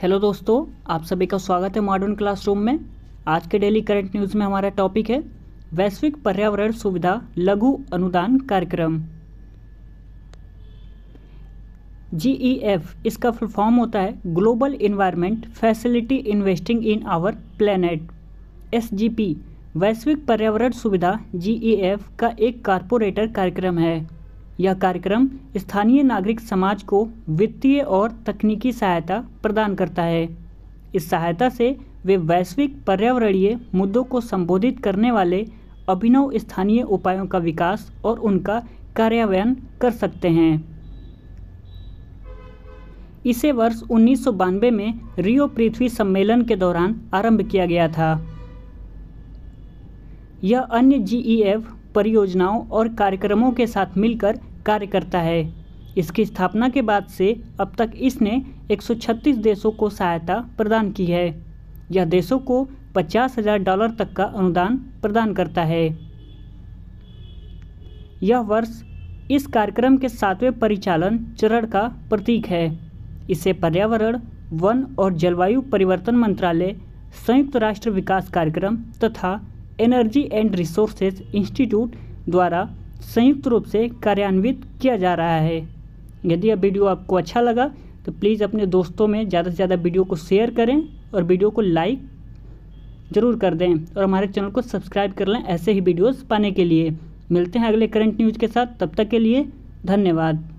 Hello दोस्तों, आप सभी का स्वागत है मॉडर्न क्लासरूम में। आज के डेली करंट न्यूज़ में हमारा टॉपिक है वैश्विक पर्यावरण सुविधा लघु अनुदान कार्यक्रम। GEF इसका फुल फॉर्म होता है global environment facility investing in our planet. SGP वैश्विक पर्यावरण सुविधा GEF का एक कारपोरेटर कार्यक्रम है। यह कार्यक्रम स्थानीय नागरिक समाज को वित्तीय और तकनीकी सहायता प्रदान करता है। इस सहायता से वे वैश्विक पर्यावरणीय मुद्दों को संबोधित करने वाले अभिनव स्थानीय उपायों का विकास और उनका कार्यान्वयन कर सकते हैं। इसे वर्ष 1992 में रियो पृथ्वी सम्मेलन के दौरान आरंभ किया गया था। यह अन्य GEF परियोजनाओं और कार्यक्रमों के साथ मिलकर कार्य करता है। इसकी स्थापना के बाद से अब तक इसने 136 देशों को सहायता प्रदान की है। यह देशों को $50,000 तक का अनुदान प्रदान करता है। यह वर्ष इस कार्यक्रम के 7वें परिचालन चरण का प्रतीक है। इसे पर्यावरण, वन और जलवायु परिवर्तन मंत्रालय, संयुक्त राष्ट्र विकास कार्यक्रम तथा एनर्जी एंड रिसोर्सेज इंस्टीट्यूट द्वारा संयुक्त रूप से कार्यान्वित किया जा रहा है। यदि यह वीडियो आपको अच्छा लगा तो प्लीज़ अपने दोस्तों में ज़्यादा से ज़्यादा वीडियो को शेयर करें और वीडियो को लाइक ज़रूर कर दें और हमारे चैनल को सब्सक्राइब कर लें ऐसे ही वीडियोस पाने के लिए। मिलते हैं अगले करंट न्यूज़ के साथ, तब तक के लिए धन्यवाद।